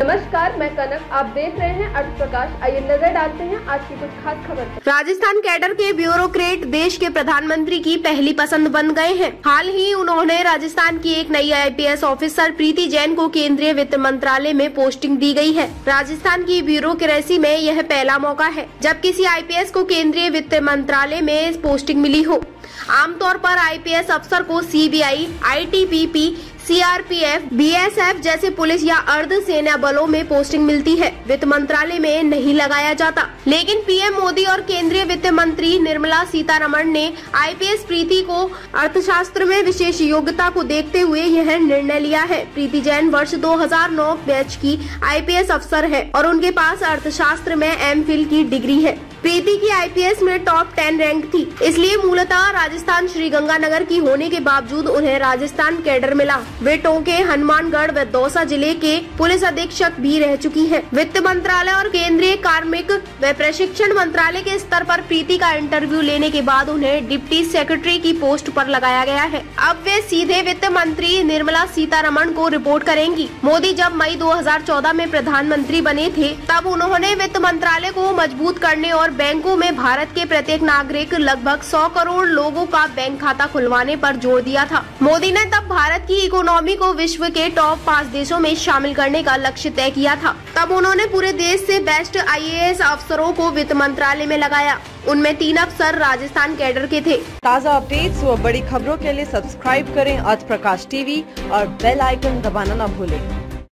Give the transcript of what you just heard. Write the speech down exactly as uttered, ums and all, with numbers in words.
नमस्कार, मैं कनक, आप देख रहे हैं अर्थ प्रकाश। आइए नजर डालते हैं आज की कुछ खास खबर पर। राजस्थान कैडर के ब्यूरोक्रेट देश के प्रधानमंत्री की पहली पसंद बन गए हैं। हाल ही उन्होंने राजस्थान की एक नई I P S officer Preeti Jain को केंद्रीय वित्त मंत्रालय में पोस्टिंग दी गई है। राजस्थान की ब्यूरोक्रेसी में यह पहला मौका है जब किसी आई पी एस को केंद्रीय वित्त मंत्रालय में पोस्टिंग मिली हो। आमतौर पर आई पी एस अफसर को C B I, I T B P, C R P F, B S F जैसे पुलिस या अर्ध सेना बलों में पोस्टिंग मिलती है, वित्त मंत्रालय में नहीं लगाया जाता। लेकिन पी एम मोदी और केंद्रीय वित्त मंत्री निर्मला सीतारमण ने आई पी एस प्रीति को अर्थशास्त्र में विशेष योग्यता को देखते हुए यह निर्णय लिया है। प्रीति जैन वर्ष दो हज़ार नौ बैच की आई पी एस अफसर है और उनके पास अर्थशास्त्र में एम फिल की डिग्री है। प्रीति की आई पी एस में टॉप टेन रैंक थी, इसलिए मूलतः राजस्थान श्रीगंगानगर की होने के बावजूद उन्हें राजस्थान कैडर मिला। वे टोंके, हनुमानगढ़ व दौसा जिले के पुलिस अधीक्षक भी रह चुकी हैं। वित्त मंत्रालय और केंद्रीय कार्मिक व प्रशिक्षण मंत्रालय के स्तर पर प्रीति का इंटरव्यू लेने के बाद उन्हें डिप्टी सेक्रेटरी की पोस्ट पर लगाया गया है। अब वे सीधे वित्त मंत्री निर्मला सीतारमण को रिपोर्ट करेंगी। मोदी जब मई दो हज़ार चौदह में प्रधानमंत्री बने थे, तब उन्होंने वित्त मंत्रालय को मजबूत करने और बैंकों में भारत के प्रत्येक नागरिक लगभग सौ करोड़ लोगों का बैंक खाता खुलवाने पर जोर दिया था। मोदी ने तब भारत की इकोनॉमी को विश्व के टॉप पाँच देशों में शामिल करने का लक्ष्य तय किया था। तब उन्होंने पूरे देश से बेस्ट आई ए एस अफसरों को वित्त मंत्रालय में लगाया। उनमें तीन अफसर राजस्थान कैडर के थे। ताज़ा अपडेट्स व बड़ी खबरों के लिए सब्सक्राइब करें अर्थ प्रकाश टीवी और बेल आइकन दबाना न भूलें।